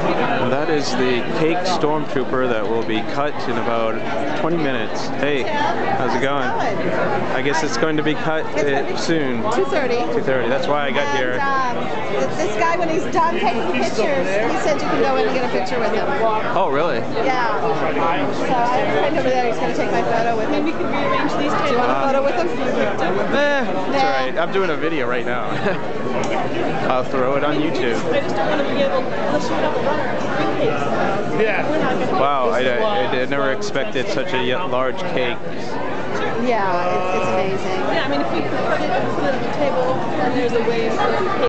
And that is the cake stormtrooper that will be cut in about 20 minutes. Hey, how's it going? I guess it's going to be cut soon. 2:30. 2:30. That's why I got here. This guy, when he's done taking pictures, he said you can go in and get a picture with him. Oh, really? Yeah. So I have a friend over there. He's going to take my photo with him. Maybe we can rearrange these tables. Do you want a photo with him? It's alright. I'm doing a video right now. I'll throw it on YouTube. I just don't want to be able to shoot up a runner. Yeah. Wow, I never expected such a large cake. Yeah, it's amazing. Yeah, I mean, if we could put it on the table, and there's a way for